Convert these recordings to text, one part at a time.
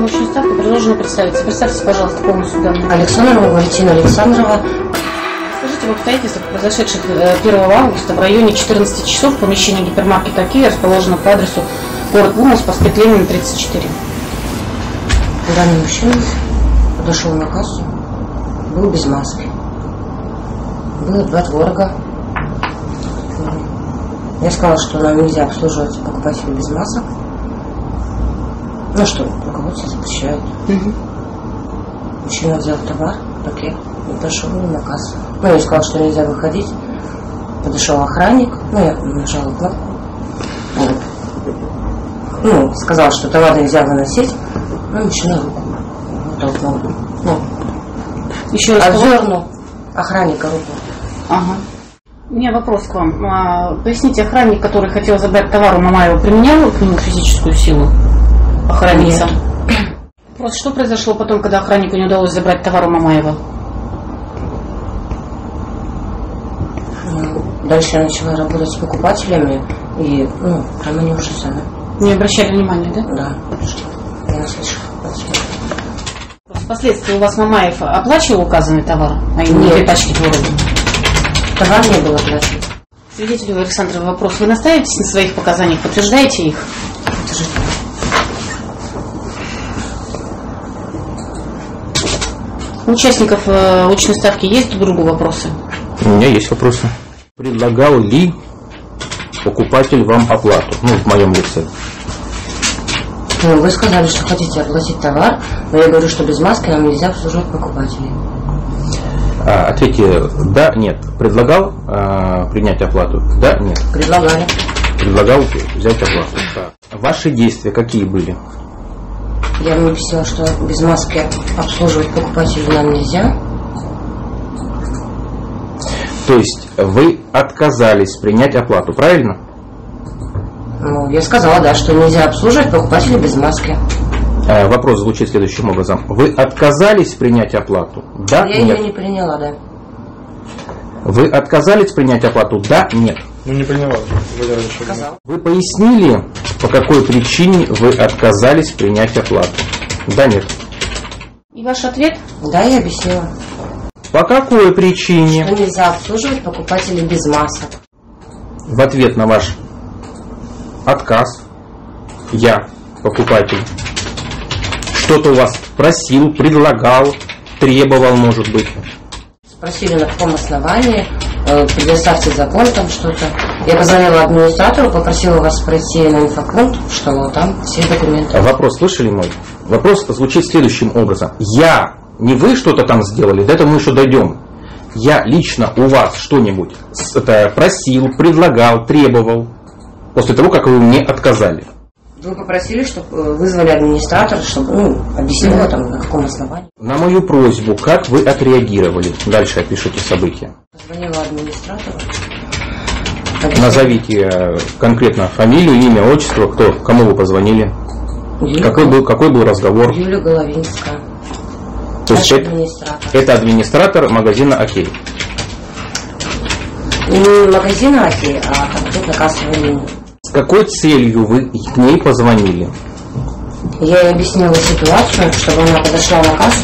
Уважаемый мужчина ставки, предложено представиться. Представьтесь, пожалуйста, полностью данные. Александрова Валентина Александрова. Скажите об обстоятельствах, произошедших 1 августа в районе 14 часов в помещении гипермаркета «Киви», расположено по адресу город Мурманск, проспект Ленина, 34. Данный мужчина подошел на кассу, был без маски. Было 2 творога. Я сказала, что нам нельзя обслуживать покупателей без масок. Ну что, руководство запрещает. Мужчина взял товар, пакет и пошел на кассу. Ну, я сказала, что нельзя выходить. Подошел охранник, я нажала кнопку. Сказал, что товар нельзя выносить. Мужчина руку толкнул. Еще раз отдернул охранника руку. Ага. У меня вопрос к вам. Поясните, охранник, который хотел забрать товар у Мамаева, применял к нему физическую силу? Охранница? Нет. Просто что произошло потом, когда охраннику не удалось забрать товар у Мамаева? Дальше я начала работать с покупателями и, прямо не ужас, да. Не обращали внимания, да? Да. Я наслышала. Впоследствии у вас Мамаев оплачивал указанный товар? А именно 2 пачки творога? Товар не был оплачен. Свидетелю Александрова вопрос. Вы настаиваетесь на своих показаниях? Подтверждаете их? Подтверждаю. У участников очной ставки есть друг другу вопросы? У меня есть вопросы. Предлагал ли покупатель вам оплату? В моем лице. Вы сказали, что хотите оплатить товар, но я говорю, что без маски нам нельзя обслуживать покупателей. Ответьте, да, нет. Предлагал принять оплату? Да, нет. Предлагали. Предлагал взять оплату. Ваши действия какие были? Я вам объяснила, что без маски обслуживать покупателей нам нельзя. То есть вы отказались принять оплату, правильно? Я сказала, да, что нельзя обслуживать покупателей без маски. Вопрос звучит следующим образом. Вы отказались принять оплату? Да, я нет? ее не приняла, да. Вы отказались принять оплату? Да, нет? Не приняла. Вы пояснили, по какой причине вы отказались принять оплату? Да, нет? И ваш ответ? Да, я объяснила. По какой причине? Что нельзя обслуживать покупателей без масок. В ответ на ваш отказ я, покупатель, что-то у вас просил, предлагал, требовал, может быть. Спросили, на каком основании, предоставьте закон, там что-то. Я позвонила администратору, попросила вас пройти на инфопункт, что там все документы. Вопрос слышали мой? Вопрос звучит следующим образом. Не вы что-то там сделали, до этого мы еще дойдем. Я лично у вас что-нибудь просил, предлагал, требовал, после того, как вы мне отказали. Вы попросили, чтобы вызвали администратора, чтобы объяснила там, на каком основании. На мою просьбу, как вы отреагировали? Дальше опишите события. Позвонила администратору. Назовите конкретно фамилию, имя, отчество, кому вы позвонили. Какой был разговор? Юлия Головинская. То есть это администратор магазина «Окей». Не магазина «Окей», а конкретно кассовой линии. С какой целью вы к ней позвонили? Я ей объяснила ситуацию, чтобы она подошла на кассу,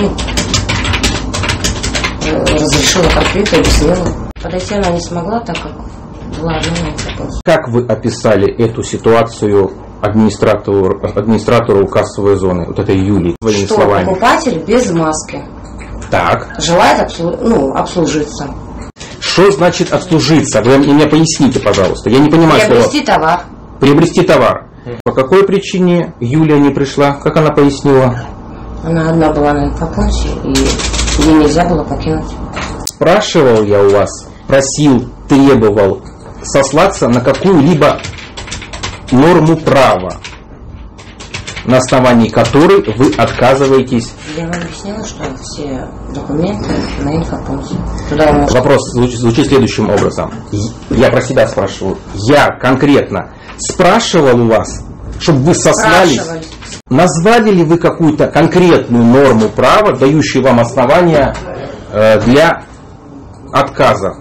разрешила конфликт, объяснила. Подойти она не смогла, так как была одна. Как вы описали эту ситуацию администратору кассовой зоны, вот этой Юлии, своими что словами? Покупатель без маски желает обслужиться. Что значит обслужиться? Вы мне поясните, пожалуйста. Я не понимаю слова. Приобрести товар. Приобрести товар. По какой причине Юлия не пришла? Как она пояснила? Она одна была на инфопункте, и ей нельзя было покинуть. Спрашивал я у вас, просил, требовал сослаться на какую-либо норму права, на основании которой вы отказываетесь. Я вам объяснила, что все документы на инфопункте. Вопрос звучит следующим образом. Я про себя спрашиваю. Я конкретно спрашивал у вас, чтобы вы сослались. Назвали ли вы какую-то конкретную норму права, дающую вам основания для отказа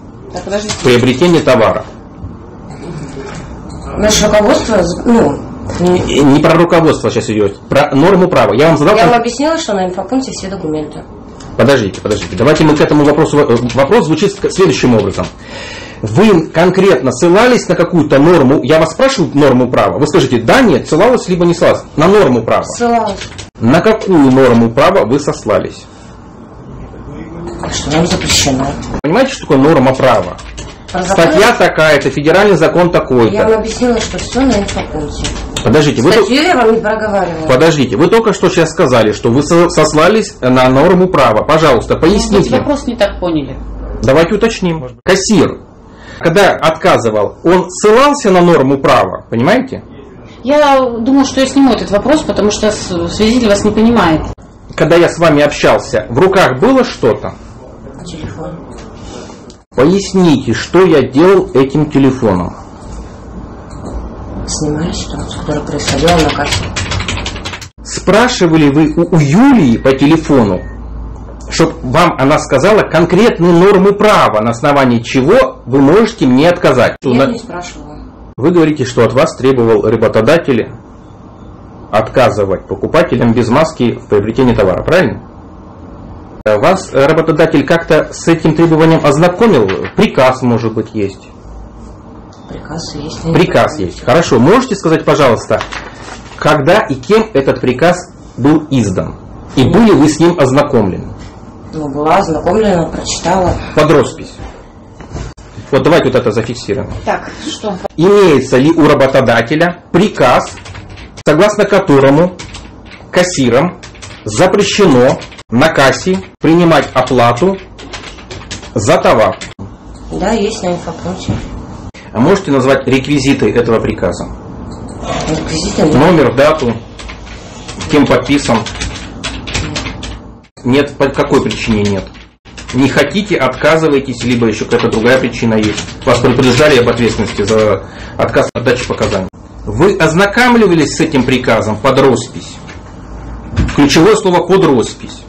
в приобретении товара? Наше руководство Не про руководство сейчас идет, про норму права. Я вам объяснила, что на инфопункте все документы. Подождите. Давайте мы к этому вопросу. Вопрос звучит следующим образом. Вы конкретно ссылались на какую-то норму? Я вас спрашиваю норму права. Вы скажите, да, нет, ссылалась либо не ссылалась? На норму права. Ссылалась. На какую норму права вы сослались? Что нам запрещено. Понимаете, что такое норма права? Статья такая-то, федеральный закон такой-то. Я вам объяснила, что все на инфопункте. Подождите, статью я вам не проговаривала. Подождите, вы только что сейчас сказали, что вы сослались на норму права. Пожалуйста, поясните. Вы вопрос не так поняли. Давайте уточним. Кассир, когда отказывал, он ссылался на норму права, понимаете? Я думаю, что я сниму этот вопрос, потому что свидетель вас не понимает. Когда я с вами общался, в руках было что-то? Телефон. Поясните, что я делал этим телефоном? Снимали ситуацию, которая происходила на кассе. Спрашивали вы у Юлии по телефону, чтобы вам она сказала конкретные нормы права, на основании чего вы можете мне отказать? Я не спрашивала. Вы говорите, что от вас требовал работодатель отказывать покупателям без маски в приобретении товара, правильно? Вас работодатель как-то с этим требованием ознакомил? Приказ, может быть, есть? Приказ есть. Приказ есть. Хорошо. Можете сказать, пожалуйста, когда и кем этот приказ был издан? И были вы с ним ознакомлены? Была ознакомлена, прочитала. Под роспись. Вот давайте вот это зафиксируем. Так, что? Имеется ли у работодателя приказ, согласно которому кассирам запрещено на кассе принимать оплату за товар? Да, есть на инфопункте. А можете назвать реквизиты этого приказа? Реквизиты нет. Номер, дату, кем подписан? Нет, по какой причине нет? Не хотите, отказываетесь, либо еще какая-то другая причина есть. Вас предупреждали об ответственности за отказ от дачи показаний. Вы ознакомливались с этим приказом под роспись? Ключевое слово под роспись.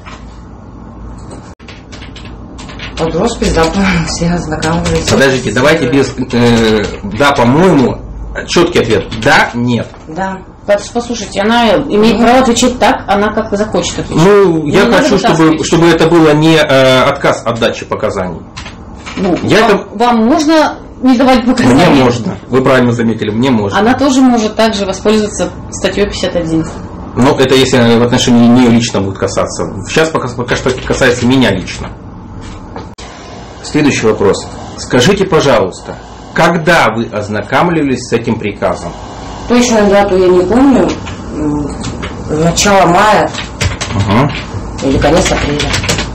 Под роспись, да, все ознакомились. Подождите, давайте без да, по-моему, четкий ответ. Да, нет. Да. Послушайте, она имеет право отвечать так, она как захочет отвечать. Ну, я хочу, чтобы это было не отказ от дачи показаний. Ну, вам можно не давать показания? Мне можно. Вы правильно заметили, мне можно. Она тоже может также воспользоваться статьей 51. Ну, это если в отношении нее лично будет касаться. Сейчас пока что касается меня лично. Следующий вопрос. Скажите, пожалуйста, когда вы ознакомливались с этим приказом? Точную дату я не помню. Начало мая или конец апреля.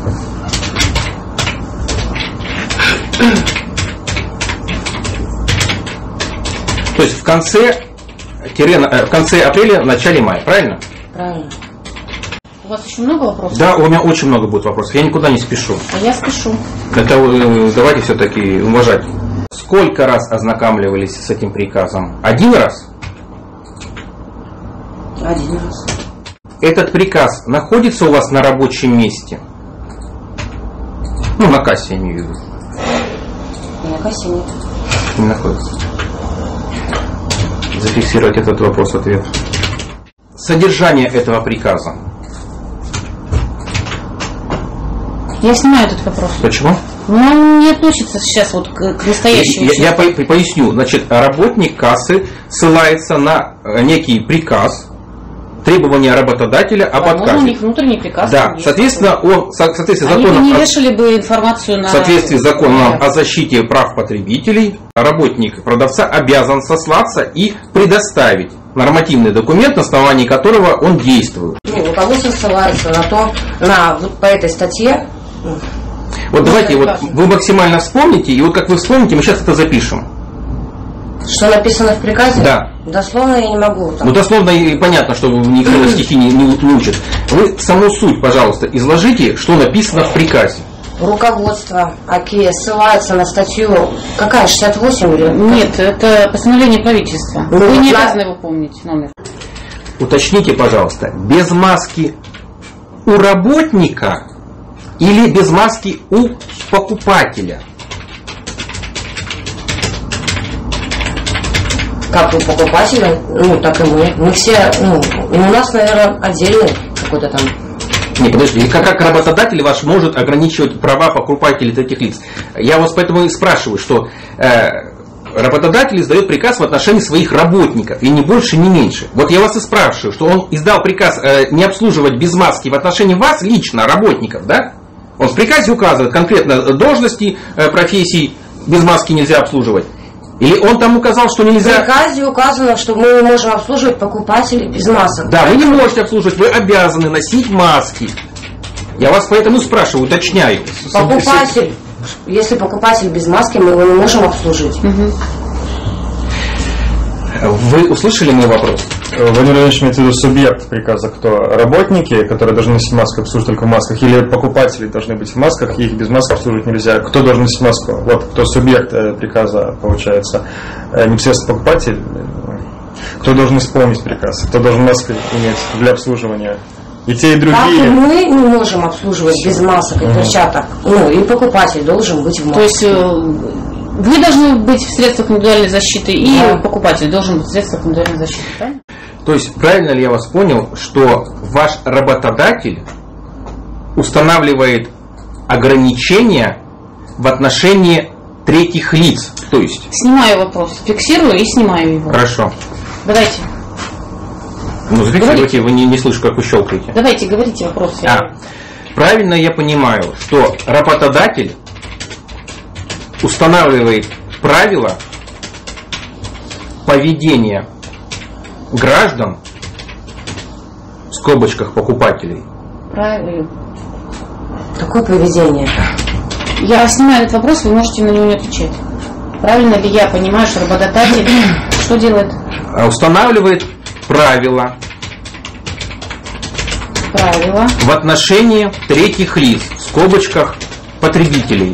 То есть в конце апреля, в начале мая, правильно? Правильно. У вас еще много вопросов? Да, у меня очень много будет вопросов. Я никуда не спешу. А я спешу. Это давайте все-таки уважать. Сколько раз ознакомливались с этим приказом? Один раз? Один раз. Этот приказ находится у вас на рабочем месте? Ну, на кассе я имею в виду. На кассе нет. Не находится. Зафиксировать этот вопрос-ответ. Содержание этого приказа. Я снимаю этот вопрос. Почему? Ну, он не относится сейчас вот к настоящему. Я поясню. Значит, работник кассы ссылается на некий приказ, требования работодателя об отказе. У них внутренний приказ. Да, соответственно, он, соответственно, они бы не вешали бы информацию на... В соответствии с законом о защите прав потребителей, работник продавца обязан сослаться и предоставить нормативный документ, на основании которого он действует. Руководство ссылается на то, по этой статье. Вот давайте, вот вы максимально вспомните, и вот как вы вспомните, мы сейчас это запишем. Что написано в приказе? Да. Дословно я не могу. Ну, дословно и понятно, что никто стихи не учат. Вы саму суть, пожалуйста, изложите, что написано в приказе. Руководство ОКЕ ссылается на статью, какая, 68 или? Нет, это постановление правительства. Вы не обязаны его помнить, номер. Уточните, пожалуйста, без маски у работника или без маски у покупателя? как у покупателя, так и мы. Мы все, и у нас, наверное, отдельный какой-то там. Не, подожди, как работодатель ваш может ограничивать права покупателей таких лиц? Я вас поэтому и спрашиваю, что работодатель издает приказ в отношении своих работников, и ни больше, ни меньше. Вот я вас и спрашиваю, что он издал приказ не обслуживать без маски в отношении вас лично, работников, да? Он в приказе указывает конкретно должности, профессий без маски нельзя обслуживать. Или он там указал, что нельзя... В приказе указано, что мы можем обслуживать покупателей без масок. Да, вы не можете обслуживать, вы обязаны носить маски. Я вас поэтому спрашиваю, уточняю. Покупатель, если покупатель без маски, мы его не можем обслужить. Вы услышали мой вопрос? Владимир Владимирович имеет в виду субъект приказа, кто? Работники, которые должны носить маску, обслуживать только в масках, или покупатели должны быть в масках, и их без маски обслуживать нельзя? Кто должен носить маску? Вот кто субъект приказа, получается, непосредственно покупатель. Кто должен исполнить приказ? Кто должен маску иметь для обслуживания? И те, и другие. Так и мы не можем обслуживать без масок и перчаток. И покупатель должен быть в маске. То есть вы должны быть в средствах индивидуальной защиты, и покупатель должен быть в средствах индивидуальной защиты, правильно? То есть, правильно ли я вас понял, что ваш работодатель устанавливает ограничения в отношении третьих лиц? То есть... Снимаю вопрос, фиксирую и снимаю его. Хорошо. Давайте. Зафиксируйте, вы не слышу, как вы щелкаете. Давайте, говорите вопрос. Правильно я понимаю, что работодатель устанавливает правила поведения граждан, в скобочках покупателей. Правильно. Какое поведение? Я снимаю этот вопрос, вы можете на него не отвечать. Правильно ли я понимаю, что работодатель что делает? Устанавливает правила в отношении третьих лиц, в скобочках потребителей.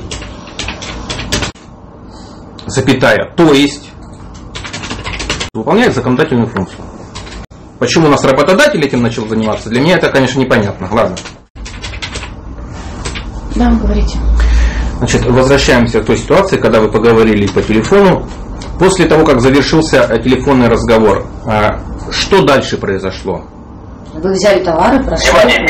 Запятая, то есть выполняет законодательную функцию. Почему у нас работодатель этим начал заниматься, для меня это, конечно, непонятно. Ладно. Да, говорите. Значит, возвращаемся к той ситуации, когда вы поговорили по телефону. После того, как завершился телефонный разговор, что дальше произошло? Вы взяли товары, прошли.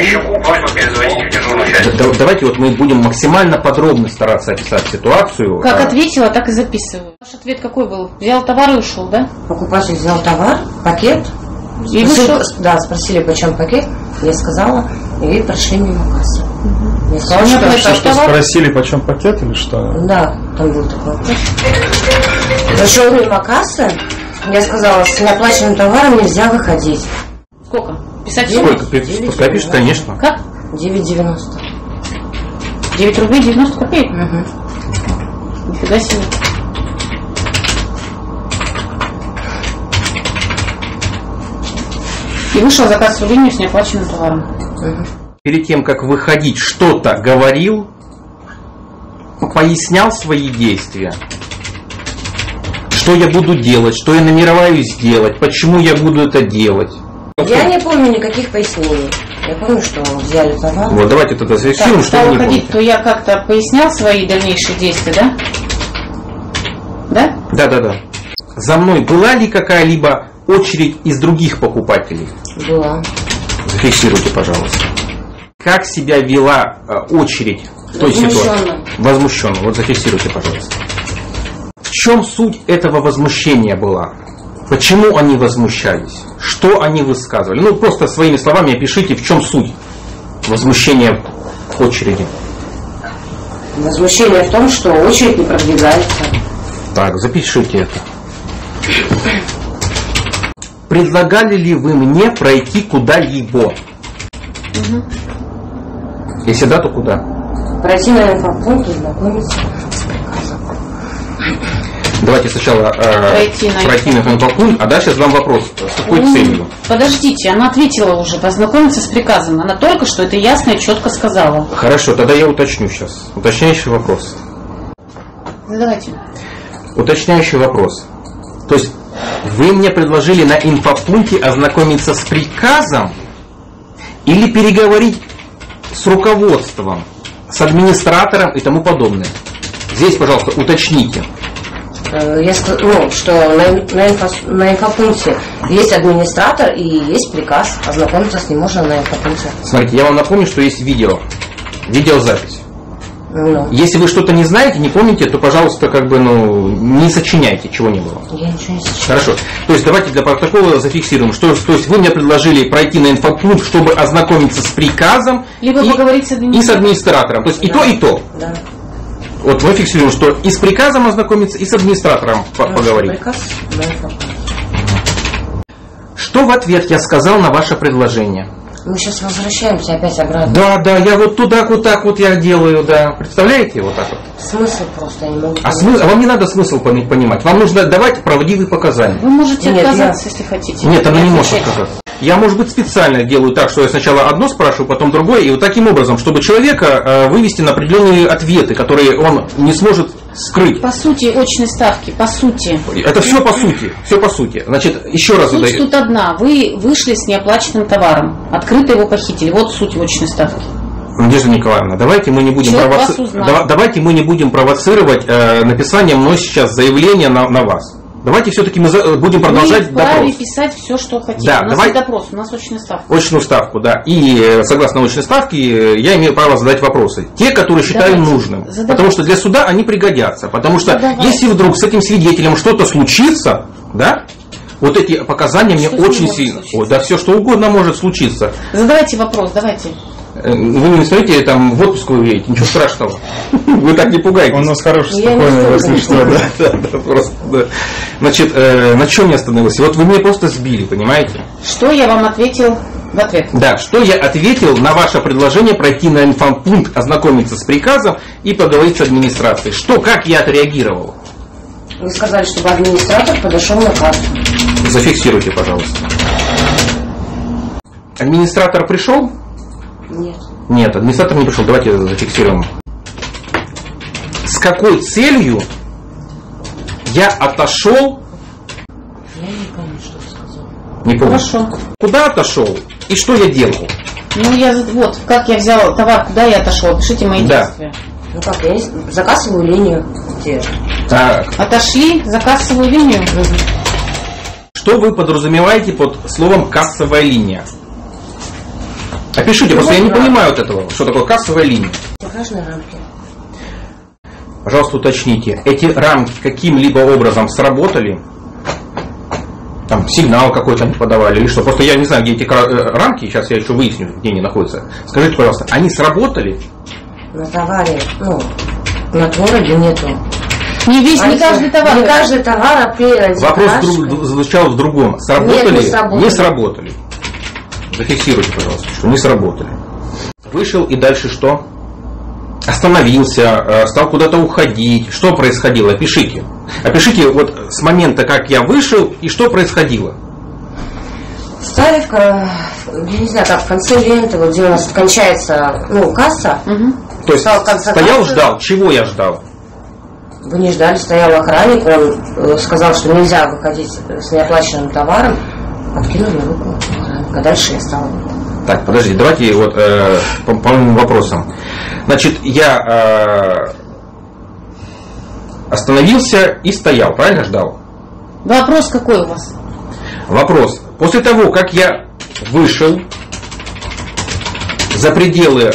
Давайте вот мы будем максимально подробно стараться описать ситуацию. Как ответила, так и записываю. Ваш ответ какой был? Взял товар и ушел, да? Покупатель взял товар, пакет. И вышел? Да, спросили, почем пакет. Я сказала, и прошли мимо кассы. Я сказала, что спросили, почем пакет или что? Да, там был такой вопрос. Зашел мимо кассы, я сказала, с неоплаченным товаром нельзя выходить. Сколько? Писать сколько? Пускай пишет, конечно. Как? 9,90. 9 рублей 90 копеек? Нифига себе. И вышел за кассовую линию с неоплаченным товаром. Перед тем, как выходить, что-то говорил, пояснял свои действия. Что я буду делать, что я намереваюсь сделать, почему я буду это делать. Я не помню никаких пояснений. Я помню, что взяли товар. Вот давайте тогда зафиксируем, что вы вы не выходить, то я как-то пояснял свои дальнейшие действия, да? Да? Да. За мной была ли какая-либо очередь из других покупателей? Была. Зафиксируйте, пожалуйста. Как себя вела очередь в той ситуации? Возмущенно. Вот зафиксируйте, пожалуйста. В чем суть этого возмущения была? Почему они возмущались? Что они высказывали? Просто своими словами опишите, в чем суть возмущения очереди. Возмущение в том, что очередь не продвигается. Так, запишите это. Предлагали ли вы мне пройти куда-либо? Если да, то куда? Пройти на инфопункт и знакомиться с приказом. Давайте сначала пройти на инфопункт, а дальше задам вопрос. С какой целью? Подождите, она ответила уже, познакомиться с приказом. Она только что это ясно и четко сказала. Хорошо, тогда я уточню сейчас. Уточняющий вопрос. Задавайте. Уточняющий вопрос. То есть вы мне предложили на инфопункте ознакомиться с приказом или переговорить с руководством, с администратором и тому подобное? Здесь, пожалуйста, уточните. что на инфопункте есть администратор и есть приказ. Ознакомиться с ним можно на инфопункте. Смотрите, я вам напомню, что есть видеозапись. Ну. Если вы что-то не знаете, не помните, то, пожалуйста, не сочиняйте, чего не было. Я ничего не сочиняю. Хорошо. То есть давайте для протокола зафиксируем, что то есть вы мне предложили пройти на инфопункт, чтобы ознакомиться с приказом либо поговорить и с администратором. То есть и то, и то. Да. Вот мы фиксируем, что и с приказом ознакомиться, и с администратором поговорить. Приказ, да, инфопункт. Что в ответ я сказал на ваше предложение? Мы сейчас возвращаемся опять обратно. Да, я вот туда, вот так вот я делаю, да. Представляете, вот так вот? Смысл просто я не могу. А вам не надо смысл понимать. Вам нужно давать правдивые показания. Вы можете отказаться, если хотите. Нет, она не может отказаться. Я, может быть, специально делаю так, что я сначала одно спрашиваю, потом другое, и вот таким образом, чтобы человека вывести на определенные ответы, которые он не сможет скрыть. По сути, очной ставки, по сути. Это все по сути. Значит, еще раз суть тут одна. Вы вышли с неоплаченным товаром, открыто его похитили. Вот суть очной ставки. Надежда Николаевна, давайте мы не будем провоцировать написание мной сейчас заявления на вас. Давайте все-таки мы будем продолжать допрос. Вы вправе писать все, что хотите. Да, у нас есть допрос, у нас очная ставка. Очную ставку, да. И согласно очной ставке я имею право задать вопросы. Те, которые считаю нужным. Потому что для суда они пригодятся. Потому что если вдруг с этим свидетелем что-то случится, да, вот эти показания мне очень сильно... Да, все что угодно может случиться. Задавайте вопрос, давайте. Вы не смотрите, там в отпуск вы едете, ничего страшного. Вы так не пугаетесь. Он у нас хороший, спокойный, если что, да. Просто, да. Значит, на чем я остановился? Вот вы меня просто сбили, понимаете? Что я вам ответил в ответ? Да, что я ответил на ваше предложение пройти на инфопункт, ознакомиться с приказом и поговорить с администрацией. Как я отреагировал? Вы сказали, чтобы администратор подошел на кассу. Зафиксируйте, пожалуйста. Администратор пришел? Нет. Нет, администратор не пришел. Давайте зафиксируем. С какой целью я отошел? Я не помню, что сказал. Не помню. Хорошо. Куда отошел и что я делал? Вот, как я взял товар, куда я отошел. Пишите мои действия. Ну как, я за кассовую линию. Так. Отошли за кассовую линию. Что вы подразумеваете под словом кассовая линия? Опишите, просто я не понимаю вот этого, что такое кассовая линия. Тиражные рамки. Пожалуйста, уточните, эти рамки каким-либо образом сработали? Там сигнал какой-то они подавали или что? Просто я не знаю, где эти рамки, сейчас я еще выясню, где они находятся. Скажите, пожалуйста, они сработали? На товаре, на твороге нету. Не каждый товар. Не каждый товар оперативно. Вопрос звучал в другом. Сработали? Не сработали. Зафиксируйте, пожалуйста, что не сработали. Вышел и дальше что? Остановился, стал куда-то уходить. Что происходило? Опишите. Опишите вот с момента, как я вышел, и что происходило. Стали, не знаю, как в конце ленты, вот где у нас кончается касса. Угу. То есть стоял, ждал. Чего я ждал? Вы не ждали, стоял охранник, он сказал, что нельзя выходить с неоплаченным товаром. Откинул на руку охранника. Дальше я стала. Так, подожди, давайте вот по моим вопросам. Значит, я остановился и стоял, правильно ждал? Вопрос какой у вас? Вопрос. После того, как я вышел за пределы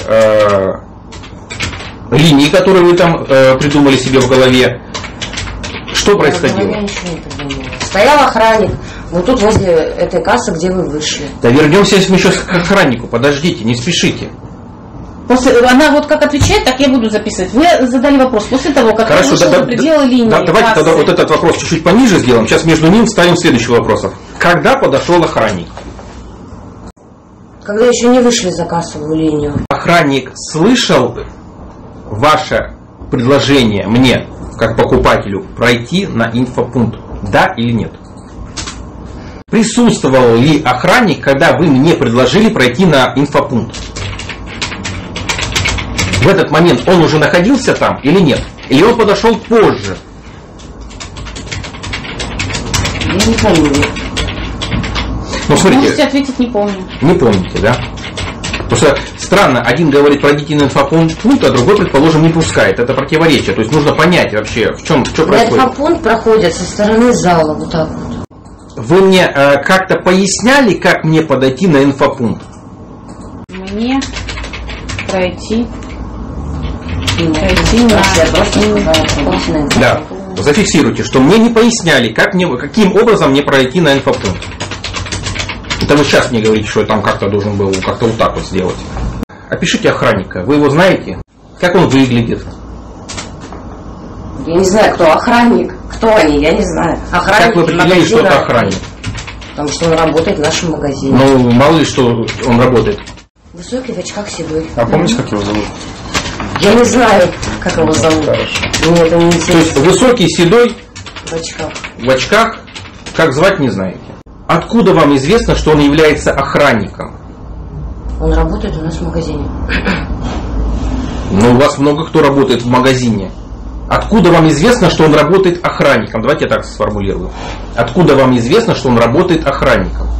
линии, которые вы там придумали себе в голове, что происходило? Я ничего не придумала. Стоял охранник. Вот тут возле этой кассы, где вы вышли. Да вернемся еще к охраннику. Подождите, не спешите. Она вот как отвечает, так я буду записывать. Вы задали вопрос. После того, как я вышел за пределы линии давайте тогда вот этот вопрос чуть-чуть пониже сделаем. Сейчас между ним вставим следующий вопрос. Когда подошел охранник? Когда еще не вышли за кассовую линию. Охранник слышал ваше предложение мне, как покупателю, пройти на инфопункт? Да или нет? Присутствовал ли охранник, когда вы мне предложили пройти на инфопункт? В этот момент он уже находился там или нет? Или он подошел позже? Я не помню. Ну, смотрите, можете ответить, не помню. Не помните, да? Потому что странно, один говорит, пройдите на инфопункт, а другой, предположим, не пускает. Это противоречие. То есть нужно понять вообще, в чем, что происходит. Инфопункт проходит со стороны зала, вот так вот. Вы мне как-то поясняли, как мне подойти на инфопункт? Мне пройти на... Да, зафиксируйте, что мне не поясняли, каким образом мне пройти на инфопункт. Это вы сейчас мне говорите, что я там как-то должен был как-то вот так вот сделать. Опишите охранника. Вы его знаете? Как он выглядит? Я не знаю, кто охранник. Кто они, я не знаю. Охранник. Как вы определили, что это охранник? Потому что он работает в нашем магазине. Ну, мало ли, что он работает. Высокий, в очках, седой. А помните, как его зовут? Я не знаю, как его зовут. Мне это не интересно. То есть высокий, седой, в очках, как звать не знаете. Откуда вам известно, что он является охранником? Он работает у нас в магазине. Ну, у вас много кто работает в магазине. Откуда вам известно, что он работает охранником? Давайте я так сформулирую. Откуда вам известно, что он работает охранником?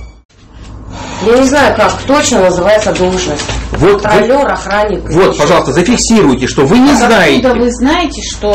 Я не знаю, как точно называется должность. Вот, контролер, охранник. Вот, пожалуйста, зафиксируйте, что вы не знаете. Откуда вы знаете, что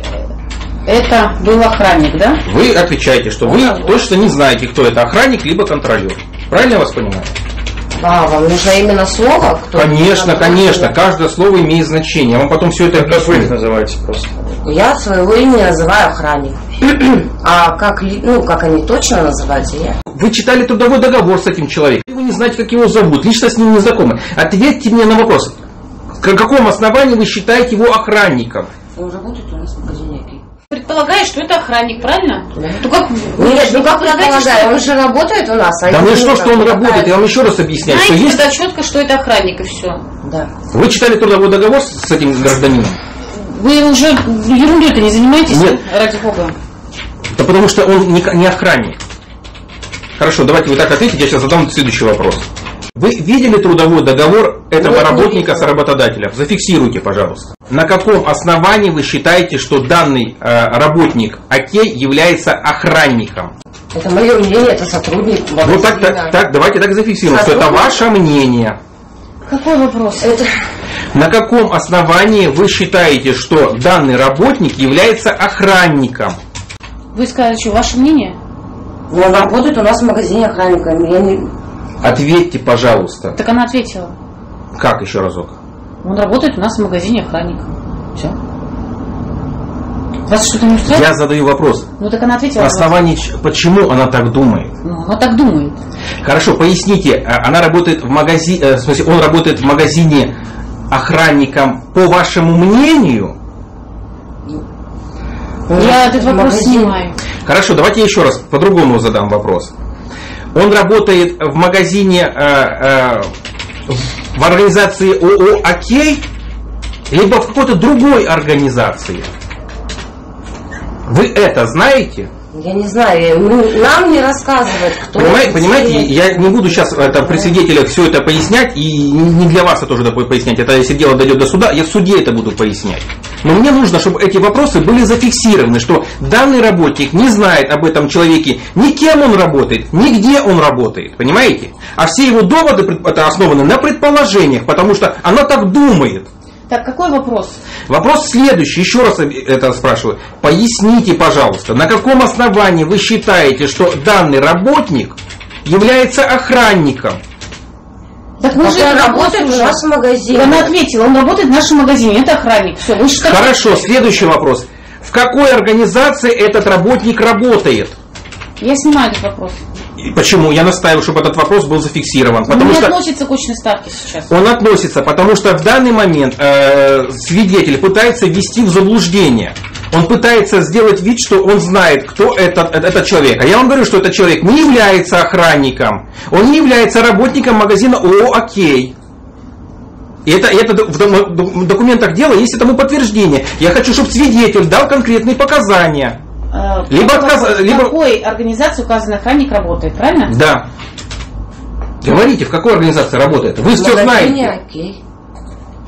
это был охранник, да? Вы отвечаете, что вы точно не знаете, кто это, охранник либо контролер. Правильно я вас понимаю? Да, вам нужно именно слово? Конечно, конечно. Каждое слово имеет значение. Я вам потом все это Как вы их называете просто? Я своего имени называю охранник. А как они точно называются, я? Вы читали трудовой договор с этим человеком. Вы не знаете, как его зовут, лично с ним не знакомы. Ответьте мне на вопрос. На каком основании вы считаете его охранником? Он работает у нас в магазине. Предполагаю, что это охранник, правильно? Да. Ну как, нет, ну как предполагаю, он же работает у нас. Да ну что он работает, я вам еще раз объясняю. Знаете, что есть... тогда четко, что это охранник, и все. Да. Вы читали трудовой договор с этим гражданином? Вы уже ерундой-то не занимаетесь, нет. Ради бога? Да потому что он не охранник. Хорошо, давайте вы так ответите, я сейчас задам следующий вопрос. Вы видели трудовой договор этого работника с работодателем? Зафиксируйте, пожалуйста. На каком основании вы считаете, что данный работник ОК является охранником? Это мое мнение, это сотрудник. Ну так, давайте так зафиксируем, что это ваше мнение. Какой вопрос? На каком основании вы считаете, что данный работник является охранником? Вы сказали, что ваше мнение? Ну, он работает у нас в магазине охранником. Ответьте, пожалуйста. Так она ответила. Как еще разок? Он работает у нас в магазине охранником. Все. Вас что-то не устраивает? Я задаю вопрос. Ну так она ответила. На основании почему она так думает? Ну, она так думает. Хорошо, поясните, она работает в магазине, в смысле, он работает в магазине охранником по вашему мнению? Я этот вопрос снимаю. Хорошо, давайте я еще раз по-другому задам вопрос. Он работает в магазине, в организации ООО «Окей», либо в какой-то другой организации? Вы это знаете? Я не знаю, нам не рассказывают, кто. Понимаете, я не буду сейчас при свидетелях все это пояснять, и не для вас это тоже такое пояснять. Это если дело дойдет до суда, я в суде это буду пояснять. Но мне нужно, чтобы эти вопросы были зафиксированы, что данный работник не знает об этом человеке, ни кем он работает, ни где он работает, понимаете? А все его доводы основаны на предположениях, потому что она так думает. Так, какой вопрос? Вопрос следующий, еще раз это спрашиваю. Поясните, пожалуйста, на каком основании вы считаете, что данный работник является охранником? Так мы же работает в нашем магазине. Она ответила, он работает в нашем магазине, это охранник. Все, вы что? Хорошо, следующий вопрос. В какой организации этот работник работает? Я снимаю этот вопрос. И почему? Я настаиваю, чтобы этот вопрос был зафиксирован. Он не относится к очной ставке сейчас. Он относится, потому что в данный момент свидетель пытается ввести в заблуждение. Он пытается сделать вид, что он знает, кто этот человек. А я вам говорю, что этот человек не является охранником. Он не является работником магазина ООО «Окей». И это в документах дела есть этому подтверждение. Я хочу, чтобы свидетель дал конкретные показания. В какой организации указанный охранник работает, правильно? Да. Говорите, в какой организации работает. Вы все знаете. Окей.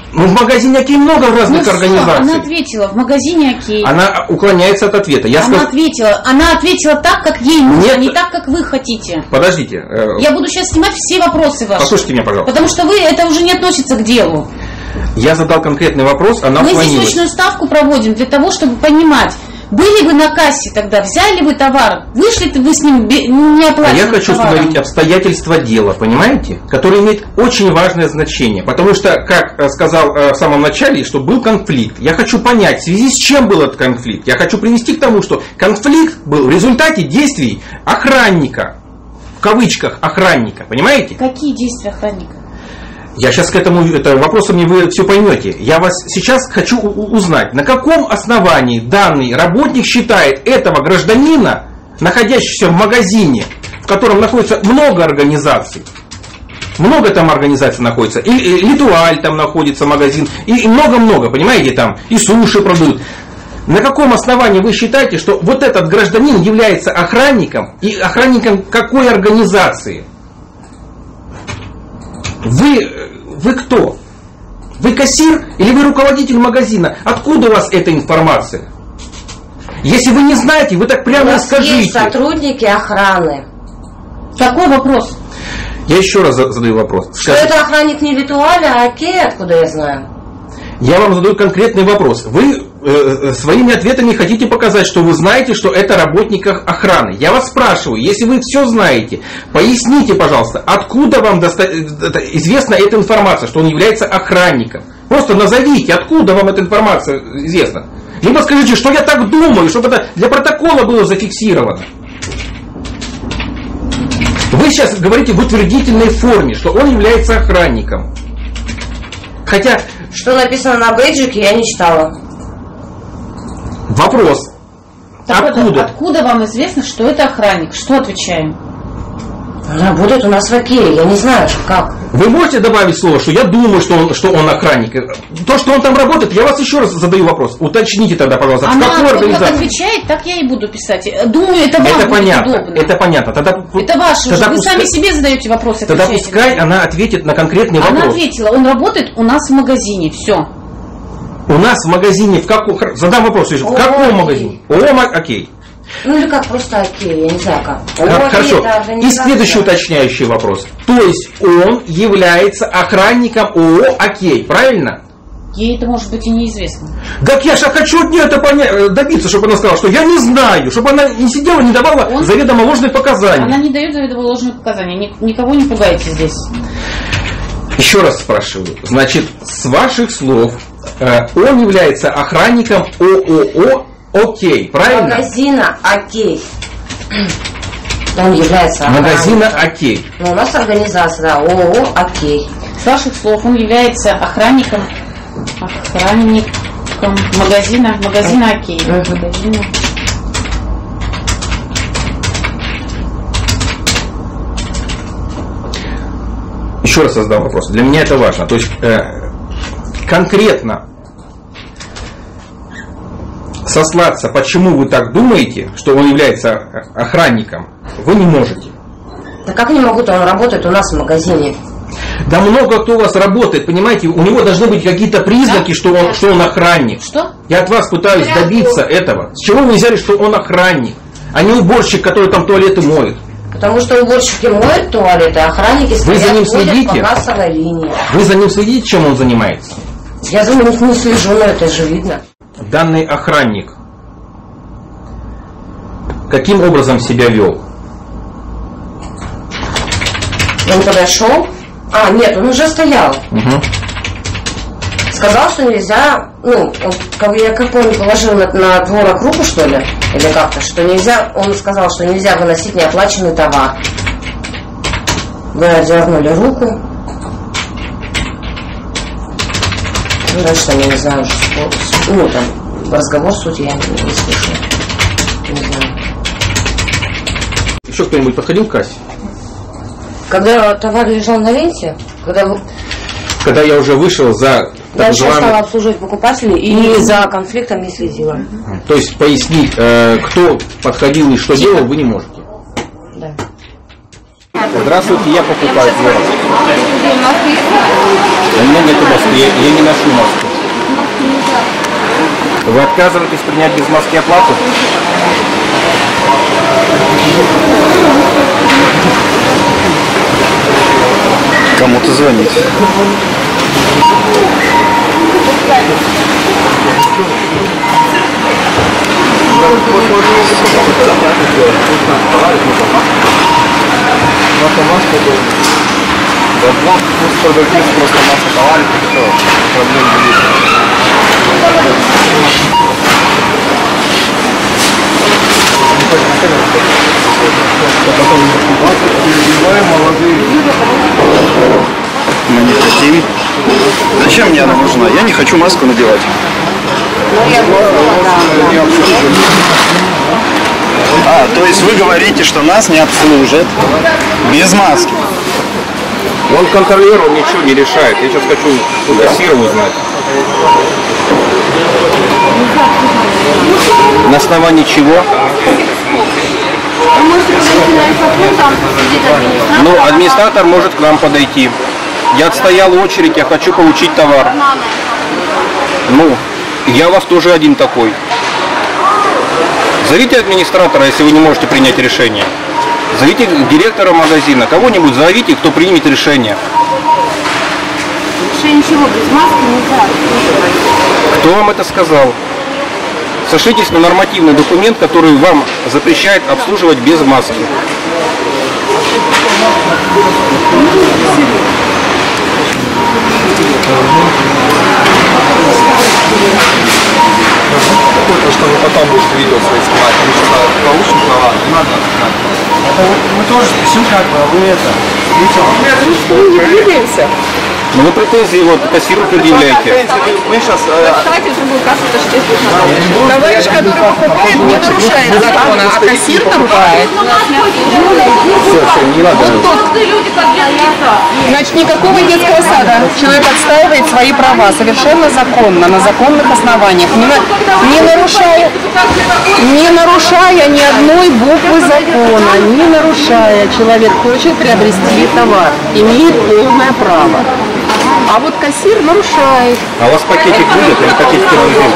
Ну, в магазине Окей много разных организаций. Она ответила, в магазине Окей. Она уклоняется от ответа. Она ответила так, как ей нужно, не так, как вы хотите. Подождите. Я буду сейчас снимать все вопросы ваши. Послушайте меня, пожалуйста. Потому что это уже не относится к делу. Я задал конкретный вопрос, она уклонилась. Мы здесь точную ставку проводим для того, чтобы понимать, были вы на кассе тогда, взяли вы товар, вышли вы с ним не оплаченным. А я хочу установить обстоятельства дела, понимаете, которые имеют очень важное значение. Потому что, как сказал в самом начале, что был конфликт. Я хочу понять, в связи с чем был этот конфликт. Я хочу привести к тому, что конфликт был в результате действий охранника. В кавычках охранника, понимаете? Какие действия охранника? Я сейчас к этому вопросу вы все поймете. Я вас сейчас хочу узнать, на каком основании данный работник считает этого гражданина, находящегося в магазине, в котором находится много организаций, много там организаций находится, и Литуаль там находится магазин, и много-много, понимаете, там и суши продают. На каком основании вы считаете, что вот этот гражданин является охранником, и охранником какой организации? Вы кто? Вы кассир или вы руководитель магазина? Откуда у вас эта информация? Если вы не знаете, вы так прямо и скажите. Есть сотрудники охраны. Какой вопрос? Я еще раз задаю вопрос. Что это охранник не Литуаля, а Окей, откуда я знаю? Я вам задаю конкретный вопрос. Вы своими ответами хотите показать, что вы знаете, что это работник охраны. Я вас спрашиваю, если вы все знаете, поясните, пожалуйста, откуда вам известна эта информация, что он является охранником. Просто назовите, откуда вам эта информация известна. Либо скажите, что я так думаю, чтобы это для протокола было зафиксировано. Вы сейчас говорите в утвердительной форме, что он является охранником. Хотя... Что написано на бейджике, я не читала. Вопрос. Откуда вам известно, что это охранник? Что отвечаем? Работает у нас в Окее, я не знаю, как. Вы можете добавить слово, что я думаю, что он охранник? То, что он там работает, я вас еще раз задаю вопрос. Уточните тогда, пожалуйста, в какой организации? Как отвечает, так я и буду писать. Думаю, это вам это будет понятно, удобно. Это понятно. Это ваше уже. Вы сами себе задаете вопросы. Тогда пускай она ответит на конкретный вопрос. Она ответила, он работает у нас в магазине, все. У нас в магазине, в каком... Задам вопрос, в каком магазине? Окей. Ну или как, просто Окей, я не знаю как. Хорошо. И следующий уточняющий вопрос. То есть он является охранником ООО Окей, правильно? Ей это может быть и неизвестно. Так я же хочу от нее это добиться, чтобы она сказала, что я не знаю, чтобы она не сидела, не давала заведомо ложные показания. Она не дает заведомо ложные показания. Никого не пугайте здесь. Еще раз спрашиваю. Значит, с ваших слов, он является охранником ООО Окей, правильно? Магазина Окей. Он является охранником. Магазина Окей. Ну, у нас организация, да, ООО Окей. С ваших слов, он является охранником магазина Окей. Магазина. Еще раз задам вопрос. Для меня это важно. То есть конкретно сослаться, почему вы так думаете, что он является охранником, вы не можете. Да как не могу-то, он работает у нас в магазине. Да много кто у вас работает, понимаете, у него должны быть какие-то признаки, да? что он охранник. Что? Я от вас пытаюсь добиться этого. С чего вы взяли, что он охранник, а не уборщик, который там туалеты моет? Потому что уборщики моют туалеты, а охранники стоят, вы за ним следите? По кассовой линии. Вы за ним следите, чем он занимается? Я за ним не слежу, но это же видно. Данный охранник каким образом себя вел? Он подошел. Нет, он уже стоял. Угу. Сказал, что нельзя, я как помню, положил на творог руку, что ли, или как-то, что нельзя, он сказал, что нельзя выносить неоплаченный товар. Вы отдернули руку. Дальше там, я не знаю, там, разговор суть я не слышала. Не знаю. Еще кто-нибудь подходил к кассе? Когда товар лежал на ленте, когда я уже вышел за... Дальше я стала обслуживать покупателей и за конфликтом не следила. То есть пояснить, кто подходил и что делал, вы не можете? Да. Здравствуйте, я покупаю творог. У меня нет маски, я не ношу маску. Вы отказываетесь принять без маски оплату? Кому-то звонить. Просто масса товаров, все, проблем будет. Мы не хотим. Зачем мне она нужна? Я не хочу маску надевать. А, то есть вы говорите, что нас не обслужат без маски? Он контролер, он ничего не решает. Я сейчас хочу у кассира узнать. На основании чего? Ну, администратор может к нам подойти. Я отстоял очередь, я хочу получить товар. Ну, я у вас тоже один такой. Зовите администратора, если вы не можете принять решение. Зовите директора магазина, кого-нибудь зовите, кто примет решение. Ничего, без маски нельзя. Кто вам это сказал? Сошлитесь на нормативный документ, который вам запрещает обслуживать без маски. Чтобы потом будете видео свои снимать, потому что получим права, не надо отдыхать. Мы тоже спешим как бы, а вы это, видите? Мы не двигаемся. Ну вы претензии вот кассиру предъявляете. Мы сейчас... Давайте другую кассу, это же товарищ, который покупает, не нарушает закона, а кассир нарушает. Все, не надо. Значит, никакого детского сада. Человек отстаивает свои права совершенно законно, на законных основаниях, не нарушая ни одной буквы закона, не нарушая. Человек хочет приобрести товар, имеет полное право. А вот кассир нарушает. А у вас пакетик будет или пакетик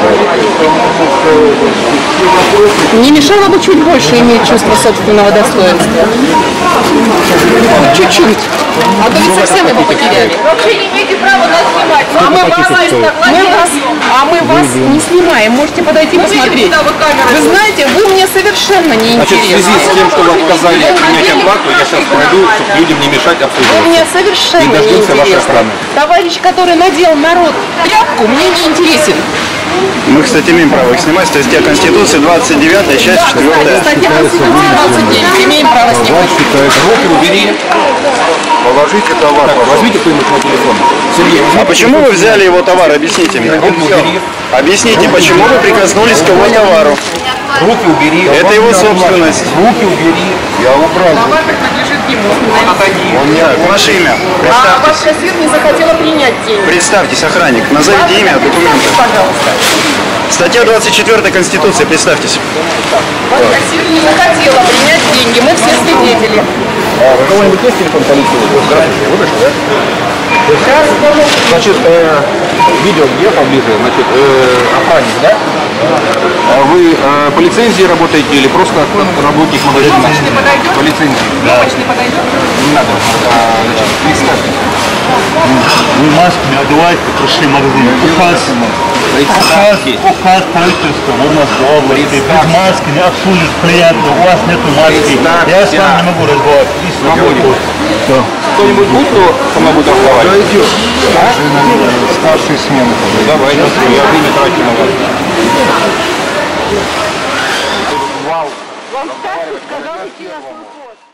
Не мешало бы чуть больше иметь чувство собственного достоинства. Чуть-чуть. А то ведь совсем его потеряли. Вообще не имеете права нас снимать. Мы вас не снимаем. Можете подойти посмотреть. Вы знаете, вы мне совершенно не Значит, в связи интересны. с тем, что вы отказали принять оплату, я сейчас пройду, чтобы людям не мешать Вы обслуживаться. мне И совершенно не дождемся вашей интересны. охраны. Товарищ, который надел народ тряпку, мне не интересен. Мы, кстати, имеем право их снимать. Статья Конституции 29, часть 4. Статья Конституции 29. Имеем право снимать. Руки убери. Положите товар, Так, возьмите кто-нибудь мой телефон. Сергей, А возьмите. почему вы взяли его товар? Объясните мне. Руки убери. Объясните, почему вы прикоснулись к его товару? Руки убери. Это его собственность. Руки убери. Я убрал. Товар принадлежит ему. Ваше имя. А ваш кассир не захотела принять деньги. Представьтесь, охранник. Назовите имя, документы. Пожалуйста. Статья 24 Конституции. Представьтесь. Ваш кассир не захотела принять деньги. Мы все свидетели. У кого-нибудь есть телефон полиции? Здравствуйте, выдашь, да? Значит, видео где поближе? Значит, охранник, да? Вы по лицензии работаете или просто работник магазина? Личный подойдет? По лицензии. Личный подойдет? Не надо. Значит, представьте. Вы маску не одеваете, пришли в магазин. Представьте. Указ правительства в Московской области. Без маски не обслуживают клиента, у вас нету маски. Я с вами не могу разговаривать. Свободен. Кто-нибудь будет, кто со мной будет разговаривать? старшие смены. Давай, я время трачу на вас. Вам так сказал идти на свой ход.